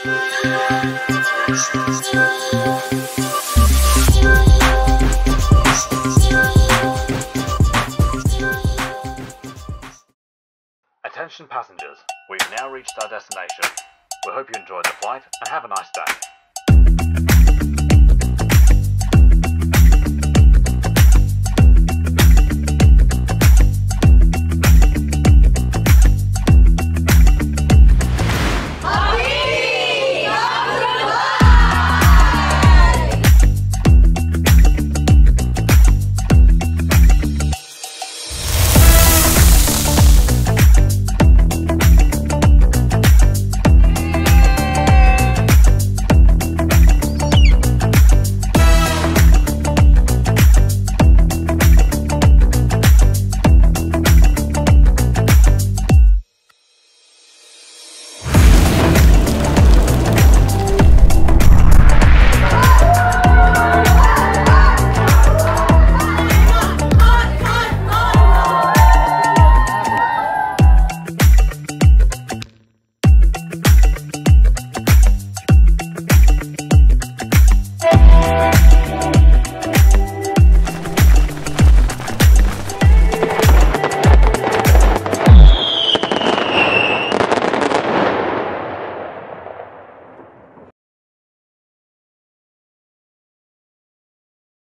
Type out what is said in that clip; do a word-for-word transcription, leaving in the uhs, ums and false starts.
Attention passengers, we've now reached our destination. We hope you enjoyed the flight and have a nice day.